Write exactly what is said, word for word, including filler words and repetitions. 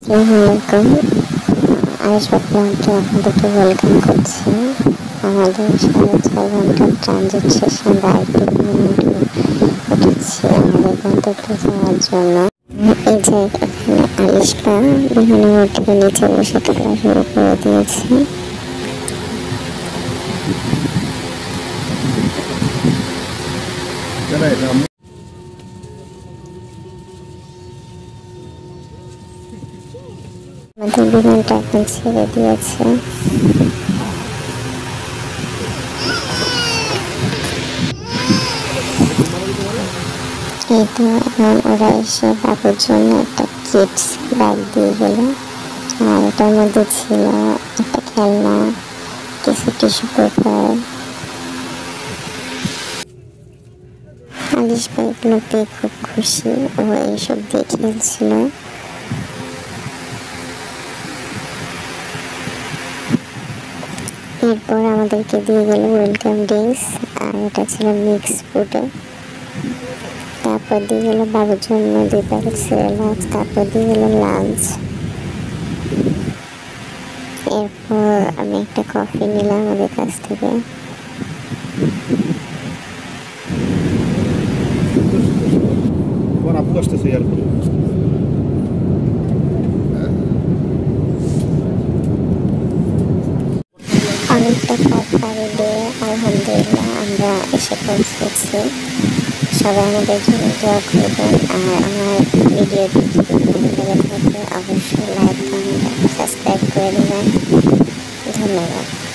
আসসালামু আলাইকুম। আরিশা ব্লগে আপনাদেরকে ওয়েলকাম করছি। আমাদের সাড়ে ছয় ঘন্টার ট্রানজিট শেষে আমরা আরেকটি বিমানে উঠেছি আমাদের গন্তব্যে যাওয়ার জন্য। এই যে এখানে আরিশা বিমানে উঠে নিচে বসে খেলা শুরু করে দিয়েছে। আমাদের বিমানটা এখন ছেড়ে দিয়েছে। এই তো এখন ওরা এসে বাবুর জন্য একটা কিডস ব্যাগ দিয়ে গেল, আর এটার মধ্যে ছিল একটা খেলনা, কিছু টিস্যু পেপার। আলিশ ভাই এগুলো পেয়ে খুব খুশি, ও এইসব দিয়ে খেলছিল। এরপর আমাদেরকে দিয়ে গেল ওয়েলকাম ড্রিঙ্কস, আর এটা ছিল মিক্স ফুডে। তারপর দিয়ে গেল বাবুর জন্য দুই প্যাকেট সিরিয়াল, তারপর দিয়ে গেল লাঞ্চ। এরপর আমি একটা কফি নিলাম ওদের কাছ থেকে। অনেকটা পথ পাড়ি দিয়ে আলহামদুলিল্লাহ আমরা এসে পৌঁছেছি। সবাই আমাদের জন্য দোয়া করবেন, আর আমার ভিডিও লেগে থাকলে অবশ্যই লাইক কমেন্ট সাবস্ক্রাইব করে দেবেন। ধন্যবাদ।